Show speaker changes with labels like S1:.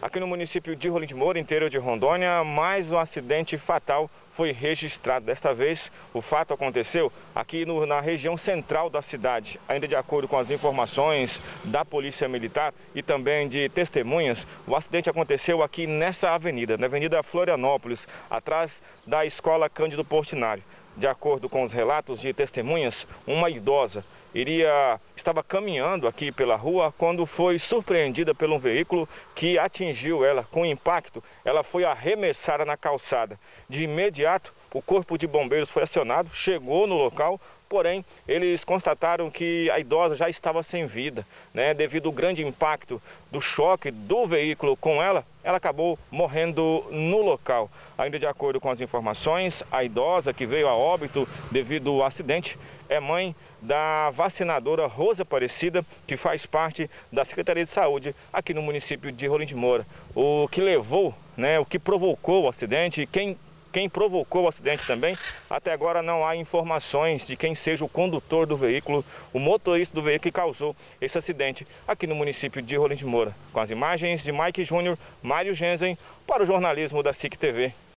S1: Aqui no município de Rolim de Moura, interior de Rondônia, mais um acidente fatal foi registrado. Desta vez, o fato aconteceu aqui na região central da cidade. Ainda de acordo com as informações da Polícia Militar e também de testemunhas, o acidente aconteceu aqui nessa avenida, na Avenida Florianópolis, atrás da Escola Cândido Portinari. De acordo com os relatos de testemunhas, uma idosa estava caminhando aqui pela rua quando foi surpreendida por um veículo que atingiu ela com impacto. Ela foi arremessada na calçada. De imediato, o corpo de bombeiros foi acionado, chegou no local, porém, eles constataram que a idosa já estava sem vida, né? Devido ao grande impacto do choque do veículo com ela, ela acabou morrendo no local. Ainda de acordo com as informações, a idosa que veio a óbito devido ao acidente é mãe da vacinadora Rosa Aparecida, que faz parte da Secretaria de Saúde aqui no município de Rolim de Moura. O que levou, né, o que provocou o acidente, quem provocou o acidente também, até agora não há informações de quem seja o condutor do veículo, o motorista do veículo que causou esse acidente aqui no município de Rolim de Moura. Com as imagens de Mike Júnior, Mário Genzen, para o jornalismo da SIC TV.